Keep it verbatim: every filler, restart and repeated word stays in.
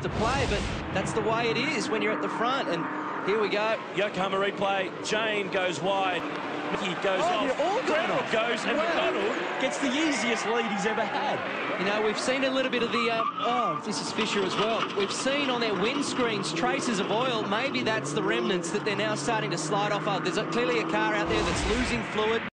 to play, but that's the way it is when you're at the front. And here we go. Yokohama replay. Jane goes wide. Mickey goes oh, off. They're all going Brownell off. goes, and Wow. McDonald gets the easiest lead he's ever had. You know, we've seen a little bit of the, uh, oh, this is Fisher as well. We've seen on their windscreens traces of oil. Maybe that's the remnants that they're now starting to slide off. Oh, there's a, clearly a car out there that's losing fluid.